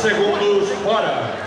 segundos, fora.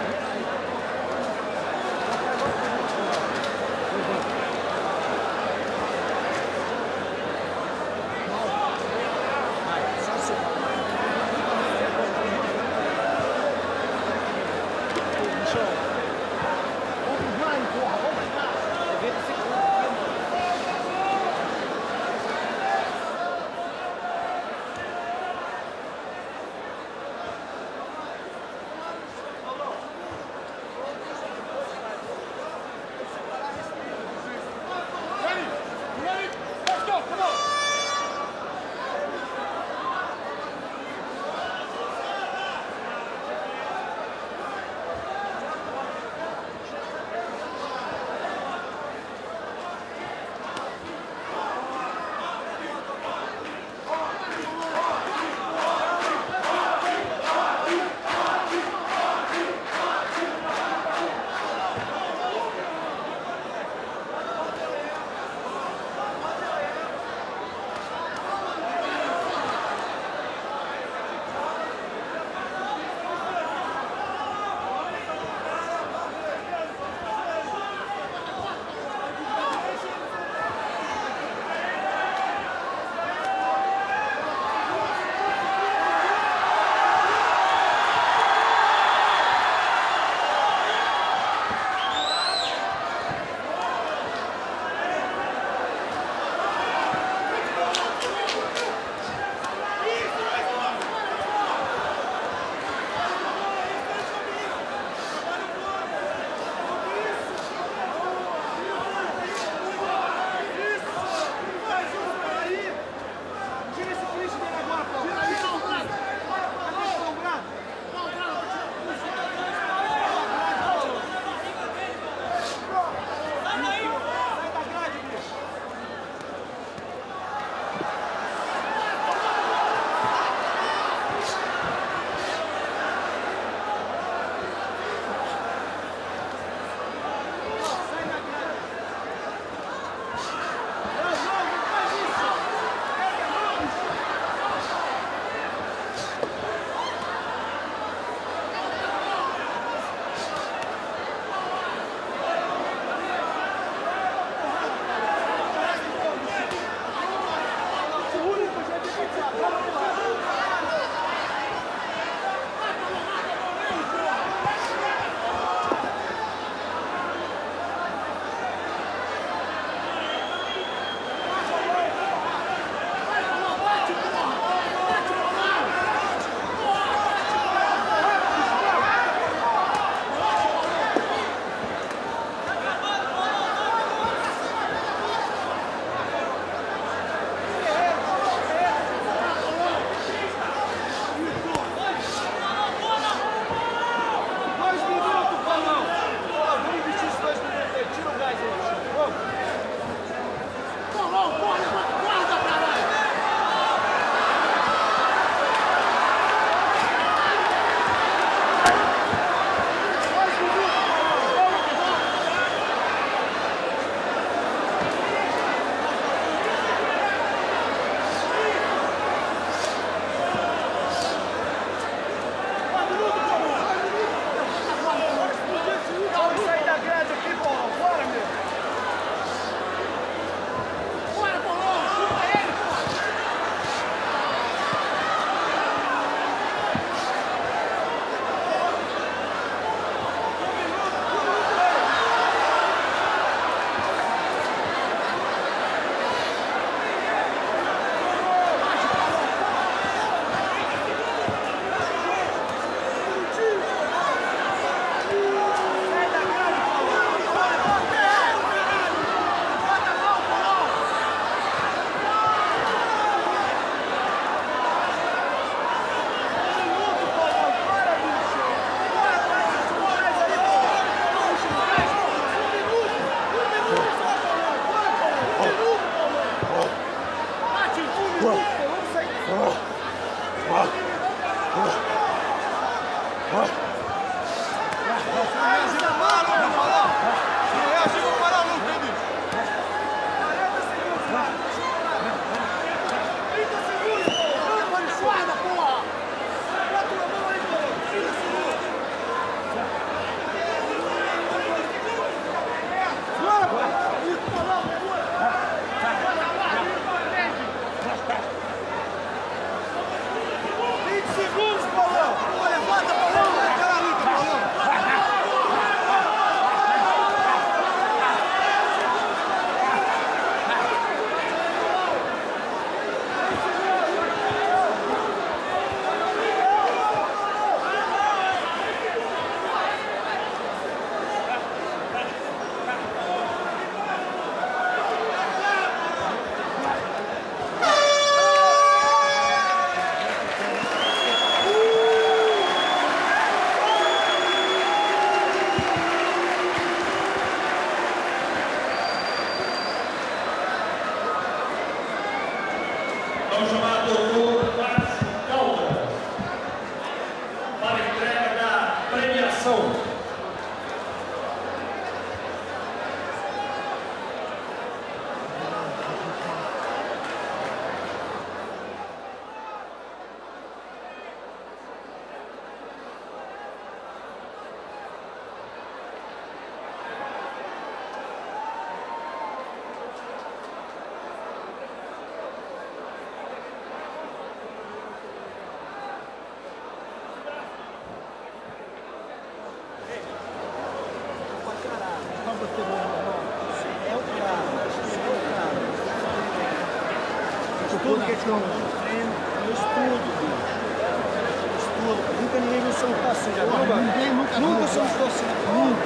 Treino, eu estudo, bicho. Estudo. Nunca ninguém me soltou assim, já viu? Ninguém Nunca soltou assim. Nunca.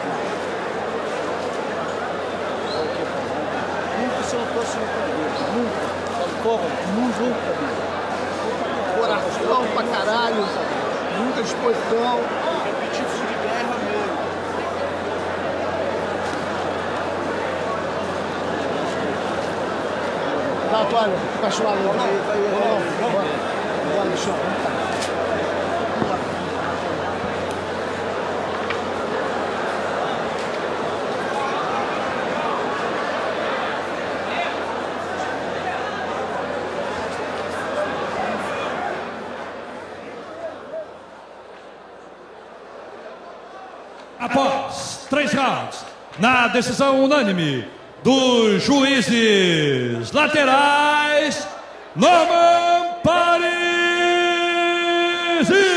Nunca soltou assim na cabeça. Nunca. Nunca, bicho. Coração pra caralho, muita disposição. Apetite de guerra mesmo. Dá a toalha, cachorro ali. Vamos no chão. Após 3 rounds, na decisão unânime dos juízes laterais, Norman Parisi.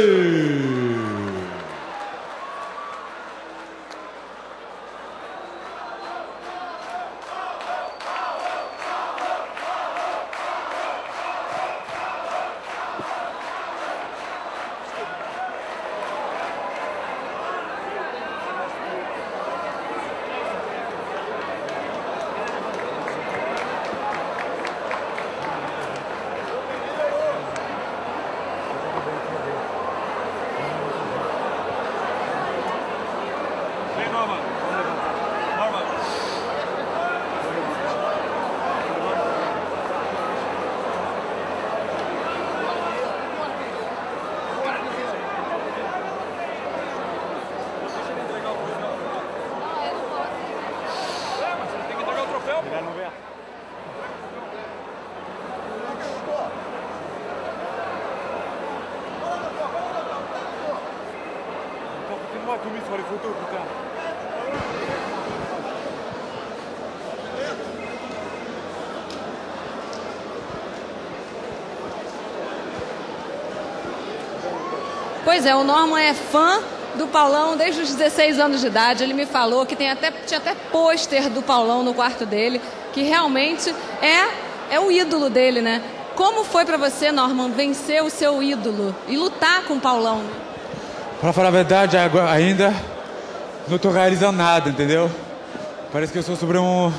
Pois é, o Norman é fã do Paulão desde os 16 anos de idade. Ele me falou que tinha até pôster do Paulão no quarto dele, que realmente é o ídolo dele, né? Como foi pra você, Norman, vencer o seu ídolo e lutar com o Paulão? Pra falar a verdade, ainda não tô realizando nada, entendeu? Parece que eu sou sobre um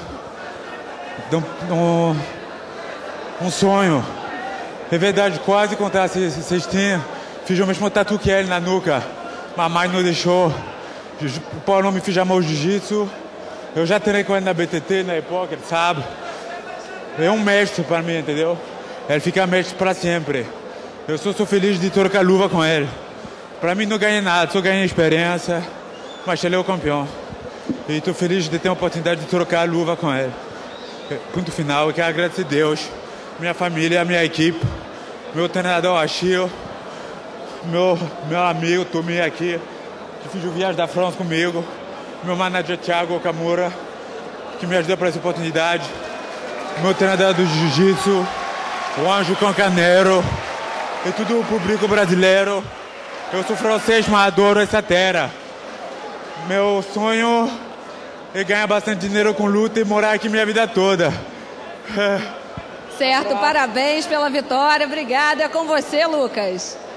sonho. É verdade, quase contar a cestinha. Fiz o mesmo tatu que ele na nuca. Mamãe não deixou. O Paulão me fez amar o jiu-jitsu. Eu já treinei com ele na BTT, na Epoca, ele sabe. É um mestre para mim, entendeu? Ele fica mestre para sempre. Eu sou feliz de trocar luva com ele. Para mim não ganhei nada, só ganhei experiência. Mas ele é o campeão. E estou feliz de ter a oportunidade de trocar a luva com ele. Ponto final, eu quero agradecer a Deus, minha família, a minha equipe, meu treinador Achille, meu amigo Tomi aqui, que fez o Viagem da França comigo, meu manager Thiago Okamura, que me ajudou para essa oportunidade, meu treinador do Jiu-Jitsu, o Anjo Cancaneiro, e todo o público brasileiro. Eu sou francês, mas adoro essa terra. Meu sonho é ganhar bastante dinheiro com luta e morar aqui minha vida toda. Certo, parabéns pela vitória. Obrigada. É com você, Lucas.